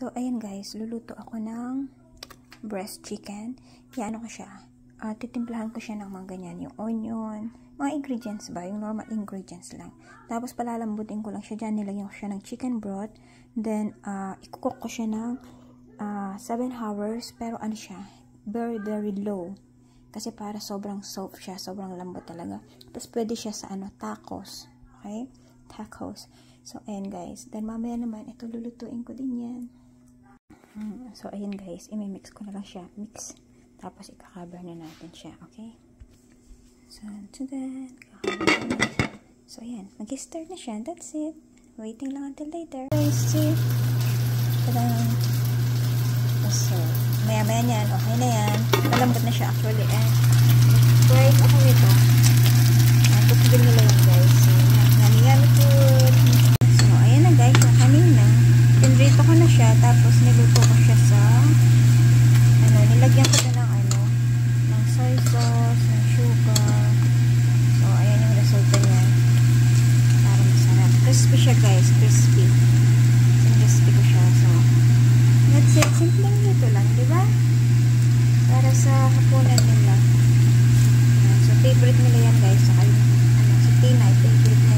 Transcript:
So, ayan guys, luluto ako ng breast chicken. Iano ko siya. Titimplahan ko siya ng mga ganyan. Yung onion, mga ingredients ba? Yung normal ingredients lang. Tapos, palalambutin ko lang siya dyan. Nilagyan ko siya ng chicken broth. Then, ikukook ko siya ng 7 hours. Pero ano siya? Very, very low. Kasi para sobrang soft siya. Sobrang lambot talaga. Tapos, pwede siya sa tacos. Okay? Tacos. So, ayan guys. Then, mamaya naman, ito lulutuin ko din yan. So, ayan guys, imimix ko na lang siya. Mix. Tapos, ika-cover na natin siya. Okay? So, so ayan. Mag-start na siya. That's it. Waiting lang until later. Guys, see? Tadaan. So, maya-maya niyan. Okay na yan. Malambot na siya actually. Right ako nito. Tutugin nila yan guys. So, yummy food. So, ayan na guys. Kanina. Pinrito ko na siya, tapos niluto ko siya sa nilagyan ko na ng soy sauce, ng sugar. So, ayan yung resulta niya. Para masarap. Crispy siya guys, crispy. Crispy ko siya. So, that's it. Simpleng luto lang, diba? Para sa hapunan nila. So, favorite nila yan guys. Saka yung, si Tina, favorite